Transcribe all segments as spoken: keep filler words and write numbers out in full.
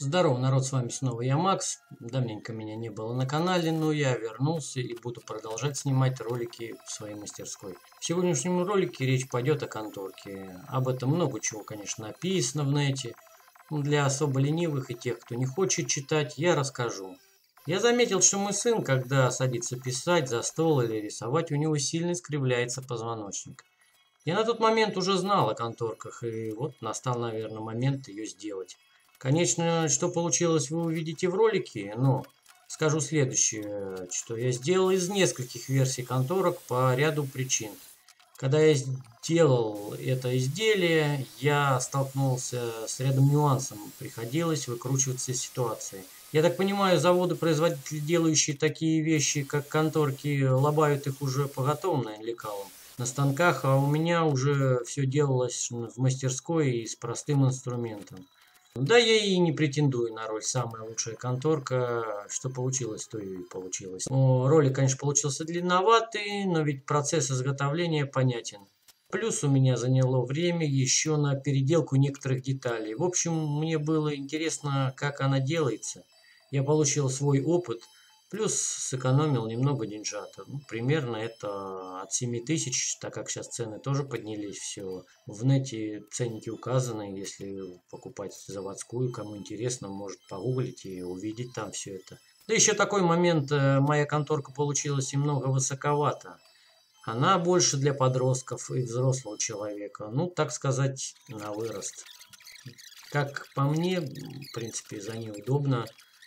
Здорово, народ, с вами снова я, Макс. Давненько меня не было на канале, но я вернулся и буду продолжать снимать ролики в своей мастерской. В сегодняшнем ролике речь пойдет о конторке. Об этом много чего, конечно, написано в нете. Но для особо ленивых и тех, кто не хочет читать, я расскажу. Я заметил, что мой сын, когда садится писать за стол или рисовать, у него сильно искривляется позвоночник. Я на тот момент уже знал о конторках, и вот настал, наверное, момент ее сделать. Конечно, что получилось, вы увидите в ролике, но скажу следующее, что я сделал из нескольких версий конторок по ряду причин. Когда я сделал это изделие, я столкнулся с рядом нюансов, приходилось выкручиваться из ситуации. Я так понимаю, заводы-производители, делающие такие вещи, как конторки, лобают их уже по готовым лекалам на станках, а у меня уже все делалось в мастерской и с простым инструментом. Да, я и не претендую на роль «самая лучшая конторка», что получилось, то и получилось. Но ролик, конечно, получился длинноватый, но ведь процесс изготовления понятен. Плюс у меня заняло время еще на переделку некоторых деталей. В общем, мне было интересно, как она делается. Я получил свой опыт, плюс сэкономил немного деньжата. Ну, примерно это от семи тысяч, так как сейчас цены тоже поднялись. Все. В нете ценники указаны, если покупать заводскую, кому интересно, может погуглить и увидеть там все это. Да еще такой момент, моя конторка получилась немного высоковата. Она больше для подростков и взрослого человека, ну, так сказать, на вырост. Как по мне, в принципе, за ней удобно.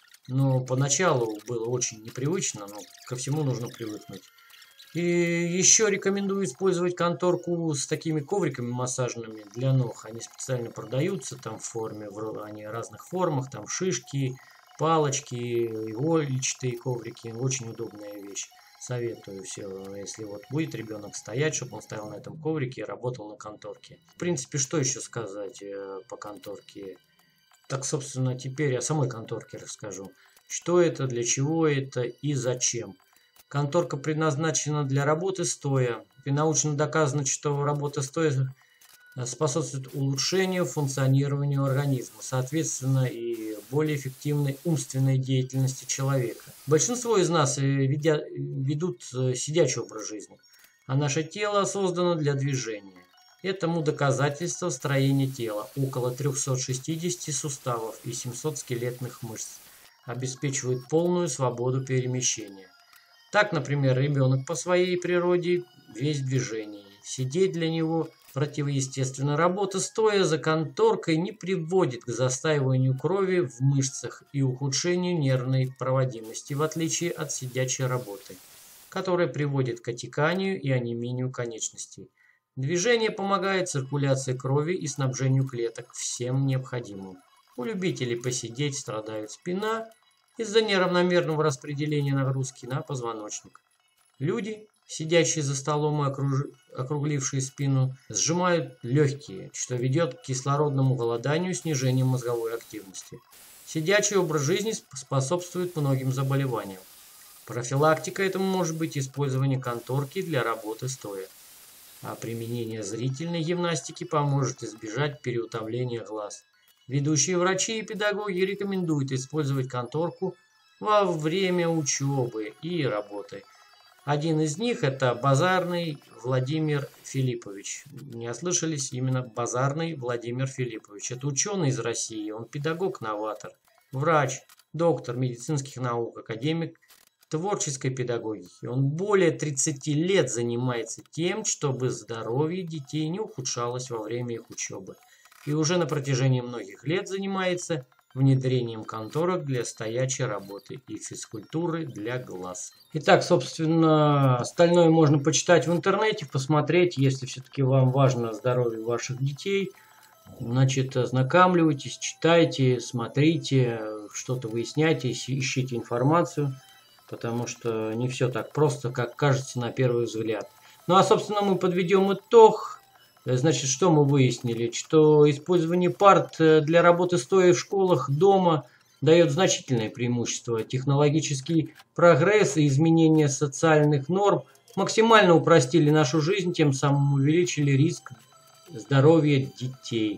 Но поначалу было очень непривычно, но ко всему нужно привыкнуть. И еще рекомендую использовать конторку с такими ковриками массажными для ног. Они специально продаются там в форме, в они разных формах, там шишки, палочки, игольчатые коврики. Очень удобная вещь. Советую все, если вот будет ребенок стоять, чтобы он стоял на этом коврике и работал на конторке. В принципе, что еще сказать по конторке? Так, собственно, теперь о самой конторке расскажу. Что это, для чего это и зачем. Конторка предназначена для работы стоя. И научно доказано, что работа стоя способствует улучшению функционирования организма, соответственно, и более эффективной умственной деятельности человека. Большинство из нас ведя, ведут сидячий образ жизни, а наше тело создано для движения. Этому доказательство строение тела. Около трёхсот шестидесяти суставов и семисот скелетных мышц обеспечивают полную свободу перемещения. Так, например, ребенок по своей природе весь в движении. Сидеть для него противоестественно. Работа стоя за конторкой не приводит к застаиванию крови в мышцах и ухудшению нервной проводимости, в отличие от сидячей работы, которая приводит к отеканию и онемению конечностей. Движение помогает циркуляции крови и снабжению клеток всем необходимым. У любителей посидеть страдает спина из-за неравномерного распределения нагрузки на позвоночник. Люди, сидящие за столом и окруж... округлившие спину, сжимают легкие, что ведет к кислородному голоданию и снижению мозговой активности. Сидячий образ жизни способствует многим заболеваниям. Профилактика этому может быть использование конторки для работы стоя. А применение зрительной гимнастики поможет избежать переутомления глаз. Ведущие врачи и педагоги рекомендуют использовать конторку во время учебы и работы. Один из них это Базарный Владимир Филиппович. Не ослышались, именно Базарный Владимир Филиппович. Это ученый из России, он педагог-новатор, врач, доктор медицинских наук, академик творческой педагогики. Он более тридцати лет занимается тем, чтобы здоровье детей не ухудшалось во время их учебы. И уже на протяжении многих лет занимается внедрением конторок для стоячей работы и физкультуры для глаз. Итак, собственно, остальное можно почитать в интернете, посмотреть, если все-таки вам важно здоровье ваших детей. Значит, ознакомливайтесь, читайте, смотрите, что-то выясняйте, ищите информацию. Потому что не все так просто, как кажется на первый взгляд. Ну а, собственно, мы подведем итог. Значит, что мы выяснили? Что использование парт для работы стоя в школах, дома дает значительное преимущество. Технологический прогресс и изменение социальных норм максимально упростили нашу жизнь, тем самым увеличили риск здоровья детей.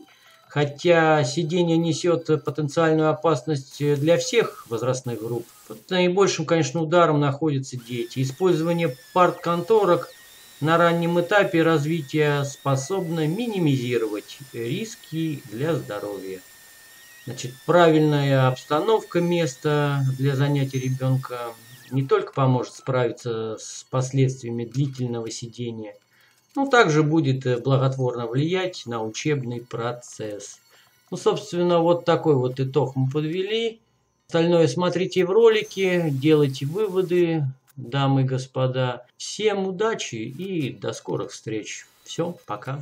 Хотя сидение несет потенциальную опасность для всех возрастных групп. Под наибольшим, конечно, ударом находятся дети. Использование парт-конторок на раннем этапе развития способно минимизировать риски для здоровья. Значит, правильная обстановка места для занятий ребенка не только поможет справиться с последствиями длительного сидения, но также будет э, благотворно влиять на учебный процесс. Ну, собственно, вот такой вот итог мы подвели. Остальное смотрите в ролике, делайте выводы, дамы и господа. Всем удачи и до скорых встреч. Все, пока.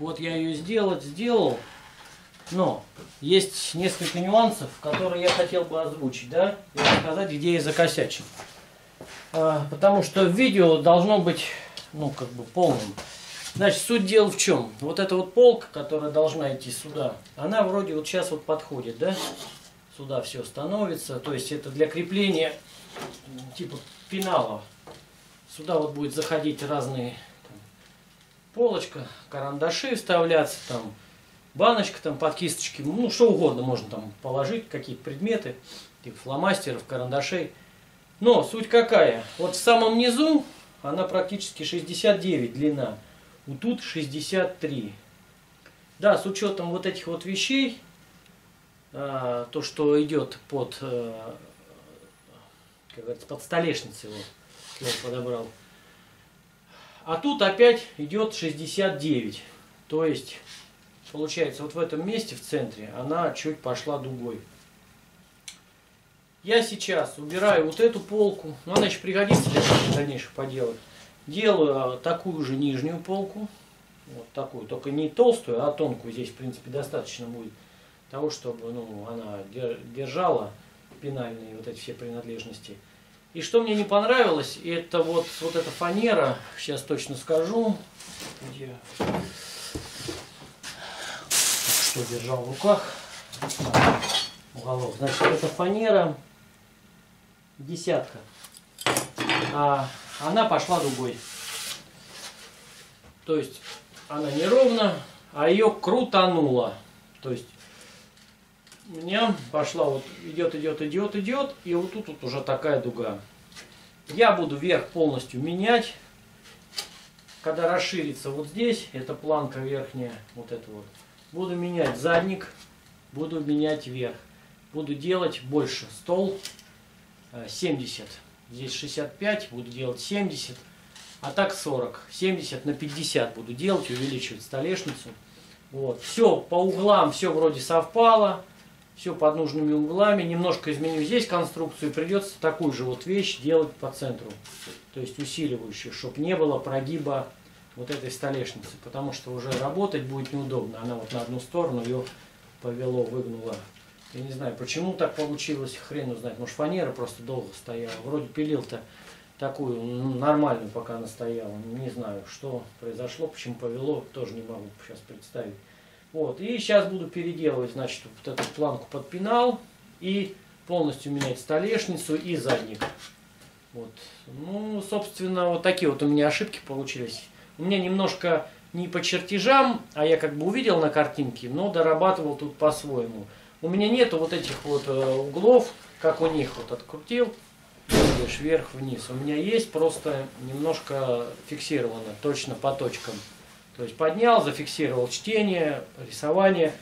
вот я ее сделать сделал, но есть несколько нюансов, которые я хотел бы озвучить, да, и рассказать, где я закосячил. А, потому что видео должно быть, ну, как бы полным. Значит, суть дела в чем? Вот эта вот полка, которая должна идти сюда, она вроде вот сейчас вот подходит, да? Сюда все становится, то есть это для крепления типа пенала. Сюда вот будет заходить разные там, полочка, карандаши вставляться, там баночка там под кисточки, ну что угодно можно там положить, какие-то предметы, типа фломастеров, карандашей. Но суть какая? Вот в самом низу она практически шестьдесят девять длина, вот тут шестьдесят три. Да, с учетом вот этих вот вещей, а, то, что идет под, а, как говорится, под столешницей, вот, я подобрал. А тут опять идет шестьдесят девять. То есть, получается, вот в этом месте, в центре, она чуть пошла дугой. Я сейчас убираю вот эту полку, но она еще пригодится для дальнейших поделок. Делаю такую же нижнюю полку, вот такую, только не толстую, а тонкую. Здесь, в принципе, достаточно будет того, чтобы ну, она держала пенальные вот эти все принадлежности. И что мне не понравилось, это вот, вот эта фанера, сейчас точно скажу, где, что держал в руках, уголок. Значит, это фанера десятка, а она пошла дугой. То есть она неровно, а ее крутануло. То есть у меня пошла вот идет, идет, идет, идет, и вот тут вот уже такая дуга. Я буду верх полностью менять. Когда расширится вот здесь, эта планка верхняя, вот это вот, буду менять задник, буду менять верх. Буду делать больше. Стол семьдесят. Здесь шестьдесят пять, буду делать семьдесят. А так сорок. семьдесят на пятьдесят буду делать, увеличивать столешницу. Вот. Все по углам, все вроде совпало. Все под нужными углами. Немножко изменю здесь конструкцию. Придется такую же вот вещь делать по центру. То есть усиливающую, чтобы не было прогиба вот этой столешницы. Потому что уже работать будет неудобно. Она вот на одну сторону ее повело, выгнуло. Я не знаю, почему так получилось, хрен узнать. Может, фанера просто долго стояла. Вроде пилил-то такую ну, нормальную, пока она стояла. Не знаю, что произошло, почему повело, тоже не могу сейчас представить. Вот, и сейчас буду переделывать, значит, вот эту планку под пенал и полностью менять столешницу и задник. Вот. Ну, собственно, вот такие вот у меня ошибки получились. У меня немножко не по чертежам, а я как бы увидел на картинке, но дорабатывал тут по-своему. У меня нету вот этих вот углов, как у них, вот открутил, видишь, вверх-вниз. У меня есть просто немножко фиксировано, точно по точкам. То есть поднял, зафиксировал чтение, рисование,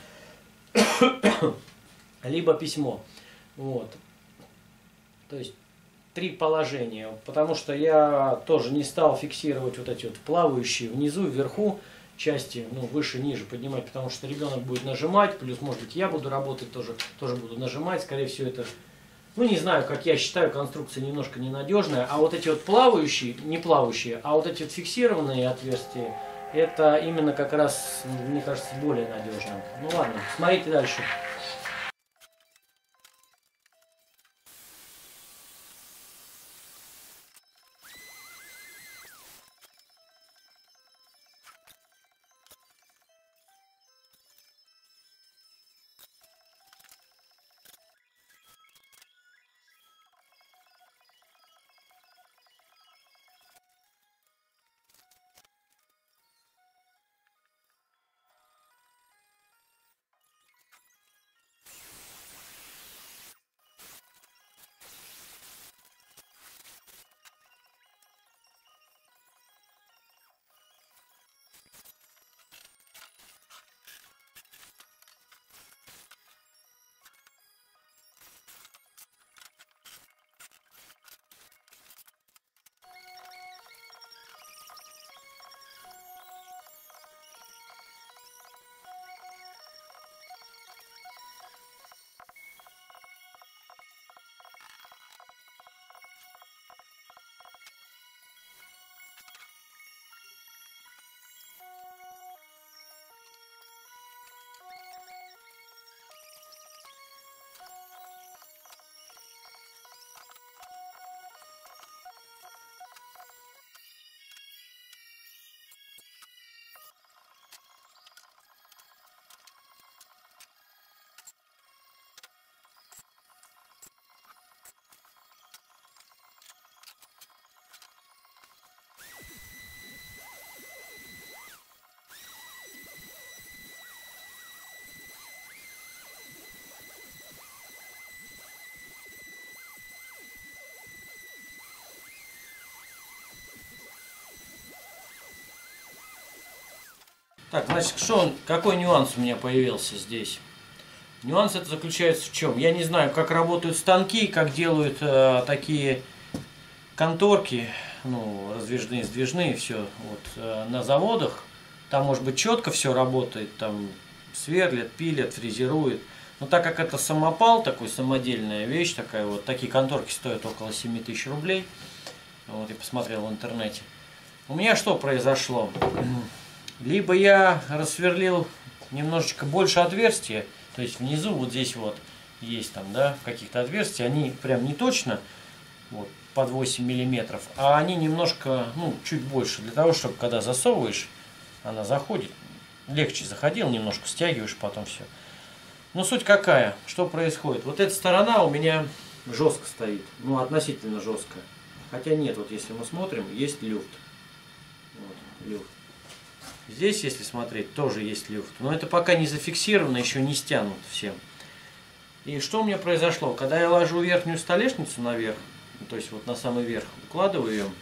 либо письмо. Вот. То есть три положения. Потому что я тоже не стал фиксировать вот эти вот плавающие внизу, вверху части, ну, выше, ниже поднимать, потому что ребенок будет нажимать, плюс, может быть, я буду работать тоже, тоже буду нажимать, скорее всего, это, ну, не знаю, как я считаю, конструкция немножко ненадежная, а вот эти вот плавающие, не плавающие, а вот эти вот фиксированные отверстия, это именно как раз, мне кажется, более надежно. Ну, ладно, смотрите дальше. Так, значит, что он, какой нюанс у меня появился здесь? Нюанс это заключается в чем? Я не знаю, как работают станки, как делают э, такие конторки, ну, раздвижные, сдвижные, все, вот, э, на заводах. Там, может быть, четко все работает, там сверлят, пилят, фрезеруют. Но так как это самопал, такой самодельная вещь, такая вот, такие конторки стоят около семи тысяч рублей. Вот, я посмотрел в интернете. У меня что произошло? Либо я рассверлил немножечко больше отверстия, то есть внизу вот здесь вот есть там, да, каких-то отверстия, они прям не точно вот, под восемь миллиметров, а они немножко, ну, чуть больше, для того, чтобы когда засовываешь, она заходит, легче заходил, немножко стягиваешь, потом все. Но суть какая, что происходит? Вот эта сторона у меня жестко стоит, ну, относительно жестко. Хотя нет, вот если мы смотрим, есть люфт. Вот, люфт. Здесь, если смотреть, тоже есть люфт. Но это пока не зафиксировано, еще не стянут всем. И что у меня произошло? Когда я ложу верхнюю столешницу наверх, то есть вот на самый верх, укладываю ее,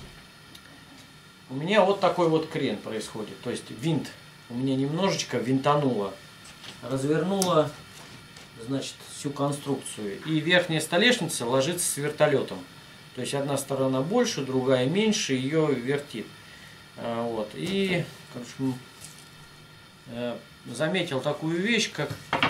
у меня вот такой вот крен происходит. То есть винт у меня немножечко винтануло, развернуло, значит, всю конструкцию. И верхняя столешница ложится с вертолетом. То есть одна сторона больше, другая меньше, ее вертит. Вот. И, короче, заметил такую вещь, как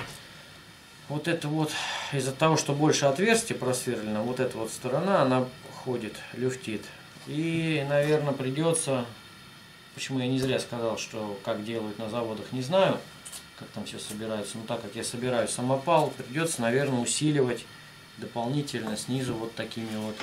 вот это вот, из-за того, что больше отверстий просверлено, вот эта вот сторона, она ходит, люфтит. И, наверное, придется, почему я не зря сказал, что как делают на заводах, не знаю, как там все собирается, но так как я собираю самопал, придется, наверное, усиливать дополнительно снизу вот такими вот,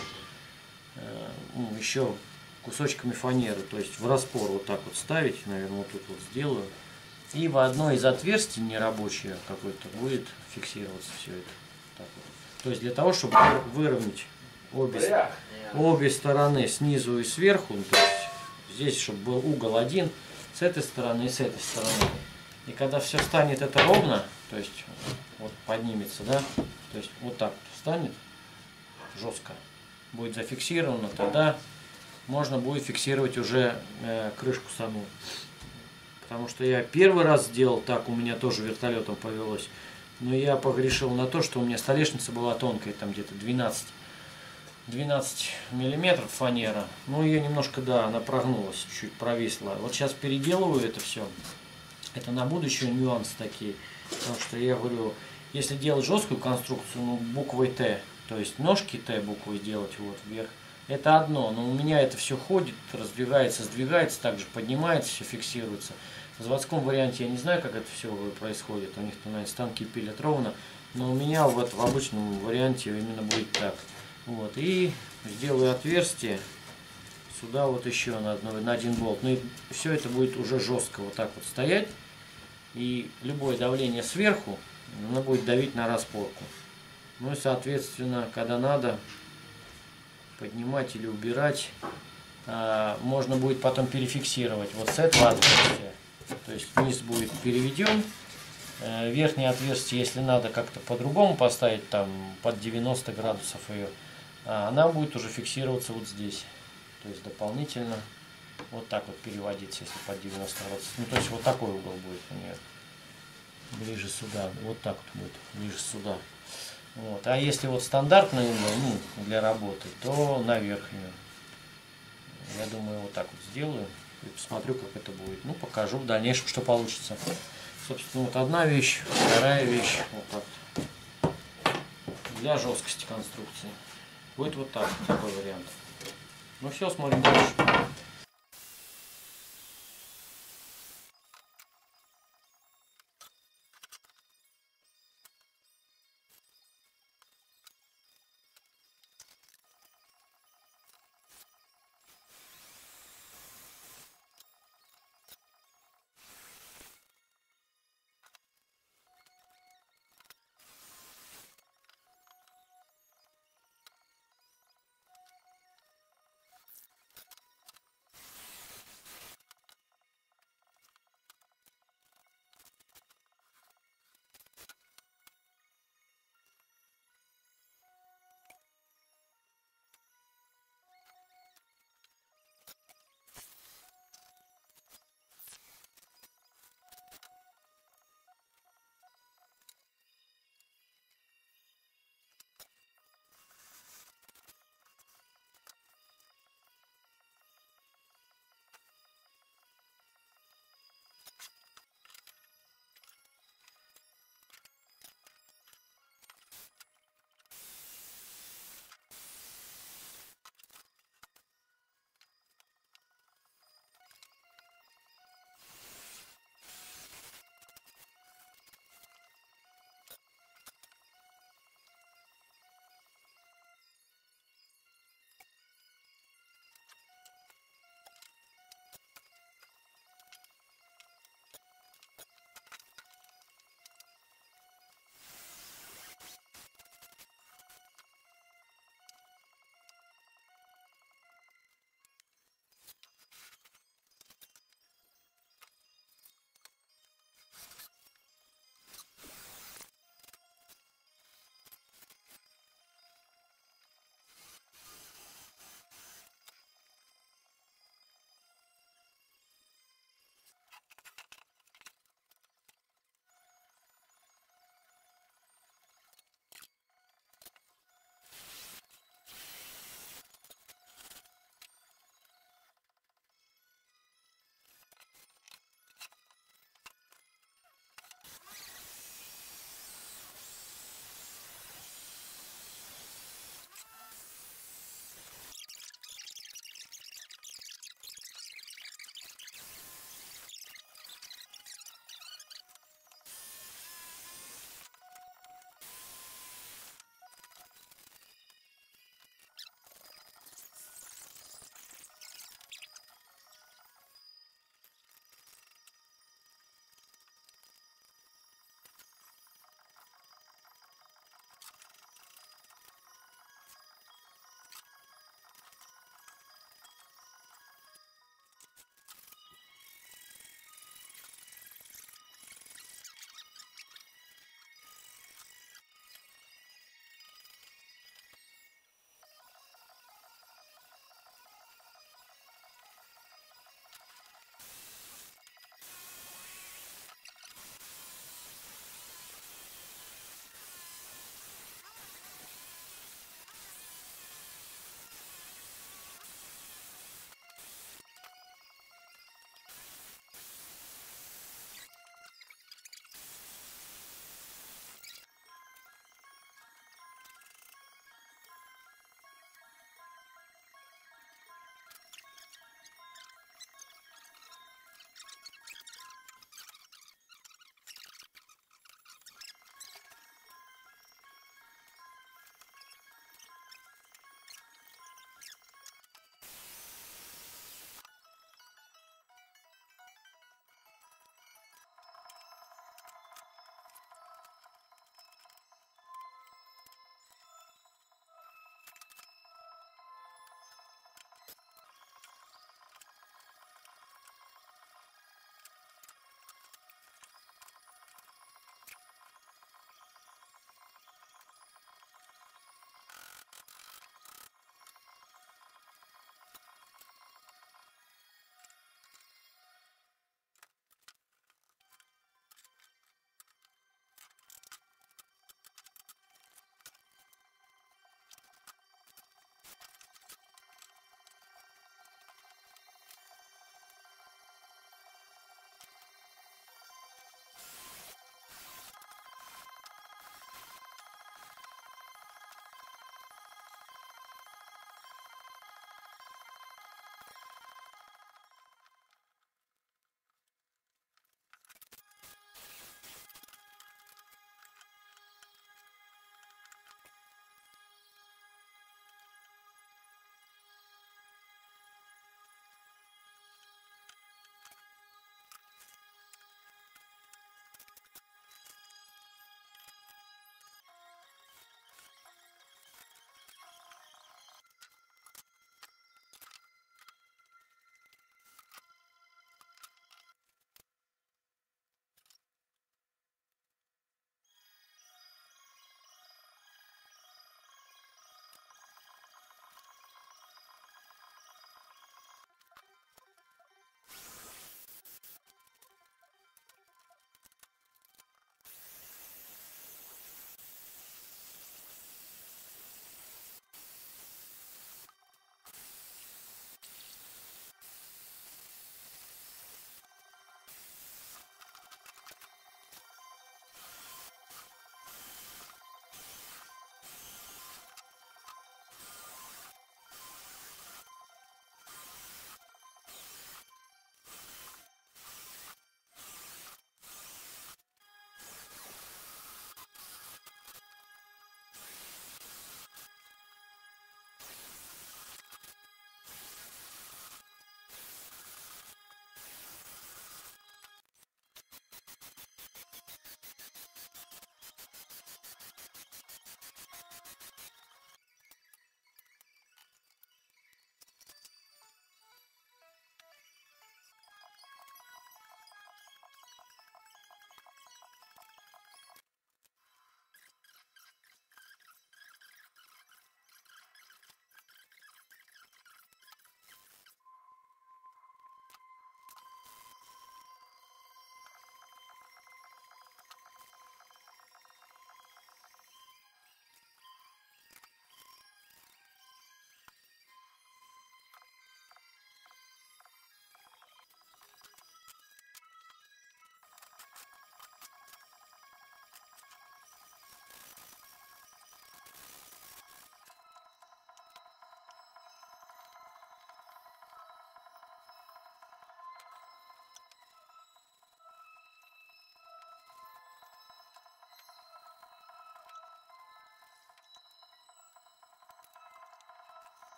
ну, еще кусочками фанеры, то есть в распор вот так вот ставить, наверное, вот тут вот сделаю. И в одно из отверстий нерабочее какое-то будет фиксироваться все это. Так вот. То есть для того, чтобы выровнять обе, обе стороны снизу и сверху, то есть здесь, чтобы был угол один, с этой стороны и с этой стороны. И когда все станет это ровно, то есть вот поднимется, да, то есть вот так вот встанет жестко, будет зафиксировано, тогда можно будет фиксировать уже э, крышку саму. Потому что я первый раз сделал так, у меня тоже вертолетом повелось. Но я погрешил на то, что у меня столешница была тонкая, там где-то двенадцать, двенадцать миллиметров фанера. Ну, ее немножко, да, она прогнулась, чуть провисла. Вот сейчас переделываю это все. Это на будущее нюансы такие. Потому что я говорю, если делать жесткую конструкцию, ну, буквой Т, то есть ножки Т буквой делать вот вверх, это одно. Но у меня это все ходит, раздвигается, сдвигается, также поднимается, все фиксируется. В заводском варианте я не знаю, как это все происходит. У них там, наверное, станки пилят ровно. Но у меня вот в обычном варианте именно будет так. Вот. И сделаю отверстие сюда вот еще на, одно, на один болт. Ну и все это будет уже жестко вот так вот стоять. И любое давление сверху, оно будет давить на распорку. Ну и соответственно, когда надо поднимать или убирать, можно будет потом перефиксировать вот с этого отверстия. То есть низ будет переведен, верхнее отверстие, если надо как-то по-другому поставить, там под девяносто градусов ее, она будет уже фиксироваться вот здесь. То есть дополнительно вот так вот переводиться, если под девяносто градусов. Ну, то есть вот такой угол будет у нее. Ближе сюда. Вот так вот будет, ближе сюда. Вот. А если вот стандартный угол, ну, для работы, то на верхнюю. Я думаю, вот так вот сделаю. И посмотрю, как это будет. Ну, покажу в дальнейшем, что получится. Собственно, вот одна вещь, вторая вещь. Вот так. Для жесткости конструкции. Будет вот так, такой вариант. Ну все, смотрим дальше.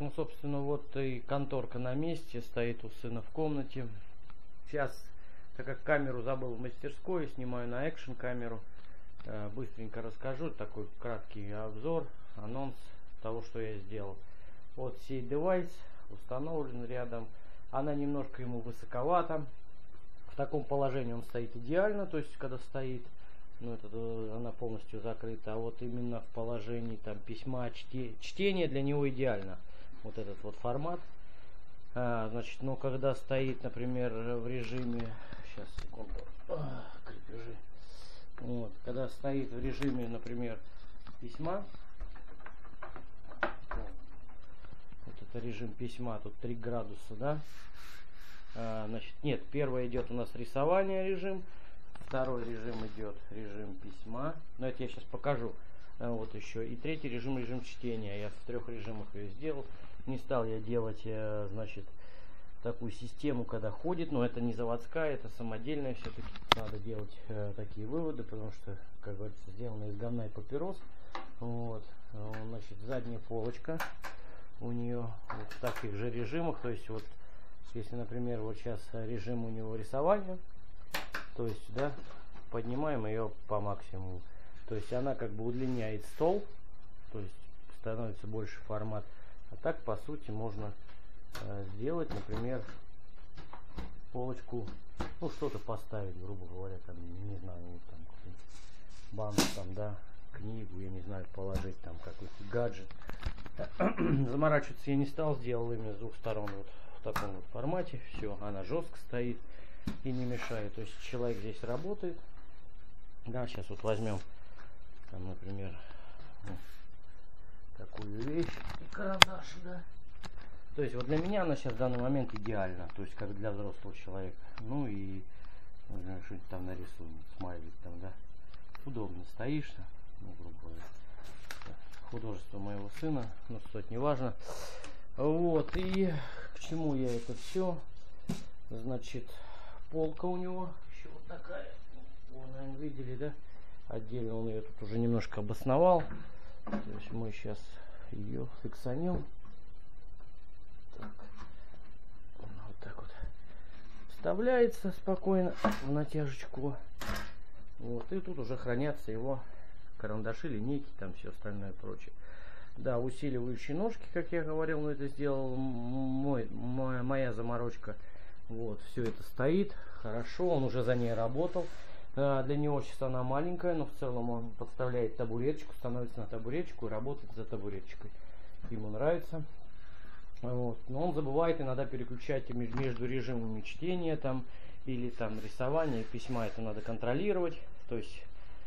ну, собственно, вот и конторка на месте, стоит у сына в комнате. Сейчас, так как камеру забыл в мастерской, снимаю на экшн камеру. Быстренько расскажу, такой краткий обзор, анонс того, что я сделал. Вот сей девайс установлен рядом. Она немножко ему высоковата. В таком положении он стоит идеально, то есть когда стоит, ну, это, она полностью закрыта. А вот именно в положении там письма, чте, чтения для него идеально. Вот этот вот формат. А, значит, но когда стоит, например, в режиме, сейчас секунду, а, крепежи. Вот, когда стоит в режиме, например, письма, вот это режим письма, тут три градуса, да. А, значит, нет, первый идет у нас рисование режим, второй режим идет режим письма, но это я сейчас покажу. А, вот еще и третий режим режим чтения. Я в трех режимах ее сделал. Не стал я делать, значит, такую систему, когда ходит, но это не заводская, это самодельная, все-таки надо делать э, такие выводы, потому что, как говорится, сделано из говна и папирос. Вот, значит, задняя полочка у нее вот в таких же режимах, то есть вот, если, например, вот сейчас режим у него рисования, то есть, да, поднимаем ее по максимуму, то есть она как бы удлиняет стол, то есть становится больше формат, а так, по сути, можно сделать, например, полочку, ну, что-то поставить, грубо говоря, там, не знаю, вот там банк, там, да, книгу, я не знаю, положить там какой-то гаджет. Заморачиваться я не стал, сделал именно с двух сторон вот в таком вот формате. Все, она жестко стоит и не мешает. То есть человек здесь работает. Да, сейчас вот возьмем, там, например, ну, такую вещь, карандаш, да. То есть вот для меня она сейчас в данный момент идеальна, то есть как для взрослого человека. Ну и что-нибудь там нарисуем, смайлик там, да. Удобно стоишь, ну, грубо говоря. Художество моего сына, ну, суть не важно. Вот, и к чему я это все? Значит, полка у него еще вот такая. Вы, наверное, видели, да? Отдельно он ее тут уже немножко обосновал. То есть мы сейчас ее фиксанем. Так. Вот так вот вставляется спокойно в натяжечку. Вот, и тут уже хранятся его карандаши, линейки, там все остальное прочее. Да, усиливающие ножки, как я говорил, но это сделал мой, моя, моя заморочка. Вот, все это стоит хорошо, он уже за ней работал. А, для него сейчас она маленькая, но в целом он подставляет табуреточку, становится на табуреточку и работает за табуреточкой. Ему нравится. Вот. Но он забывает иногда переключать между режимами чтения там, или там рисования, письма, это надо контролировать. То есть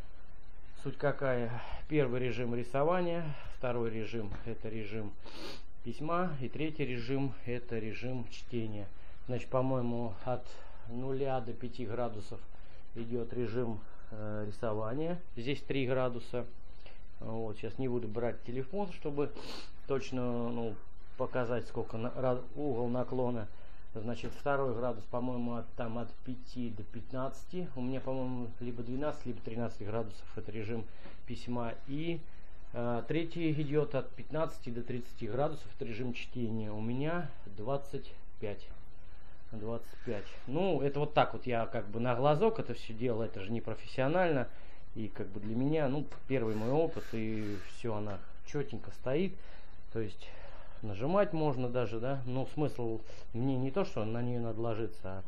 суть какая? Первый режим рисования, второй режим это режим письма, и третий режим это режим чтения. Значит, по-моему, от нуля до пяти градусов идет режим э, рисования. Здесь три градуса. Вот, сейчас не буду брать телефон, чтобы точно, ну, показать, сколько на, угол наклона. Значит, второй градус, по-моему, от, там от пяти до пятнадцати. У меня, по-моему, либо двенадцать, либо тринадцать градусов. Это режим письма. И э, третий идет от пятнадцати до тридцати градусов. Это режим чтения. У меня двадцать пять. двадцать пять. Ну, это вот так вот я как бы на глазок это все делал. Это же не профессионально. И как бы для меня, ну, первый мой опыт. И все, она четенько стоит. То есть нажимать можно даже, да, но смысл мне не то, что на нее надо ложиться, а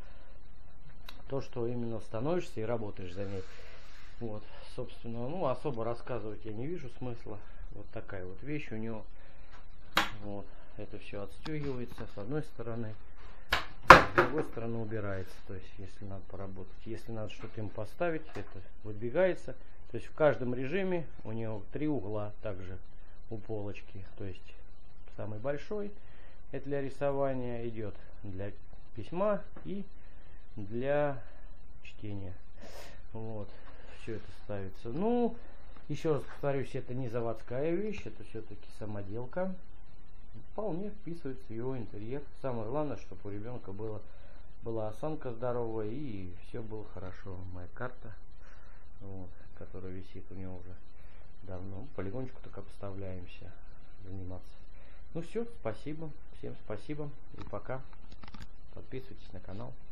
то, что именно становишься и работаешь за ней. Вот, собственно, ну, особо рассказывать я не вижу смысла. Вот такая вот вещь у него. Вот, это все отстегивается с одной стороны, с другой стороны убирается. То есть, если надо поработать, если надо что-то им поставить, это выдвигается. То есть, в каждом режиме у него три угла также у полочки. То есть, самый большой это для рисования идет, для письма и для чтения. Вот, все это ставится. Ну, еще раз повторюсь, это не заводская вещь, это все-таки самоделка. Вполне вписывается в его интерьер. Самое главное, чтобы у ребенка было, была осанка здоровая и все было хорошо. Моя карта, вот, которая висит у него уже давно. Полигончику только поставляемся заниматься. Ну все, спасибо. Всем спасибо и пока. Подписывайтесь на канал.